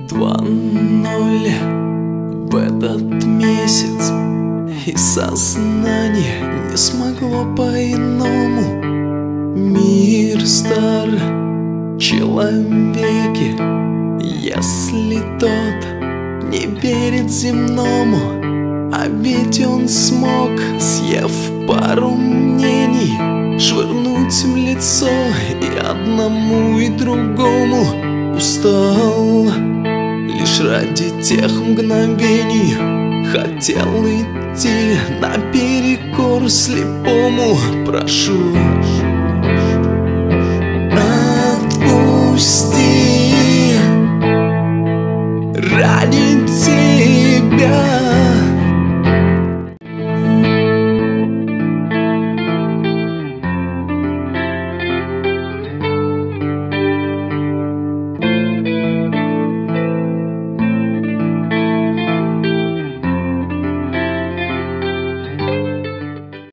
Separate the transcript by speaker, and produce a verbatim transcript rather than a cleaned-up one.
Speaker 1: Два ноль в этот месяц, и сознание не смогло по-иному. Мир стар, человеки, если тот не верит земному. А ведь он смог, съев пару мнений, швырнуть в лицо и одному, и другому. Устал лишь ради тех мгновений, хотел идти наперекор слепому. Прошу,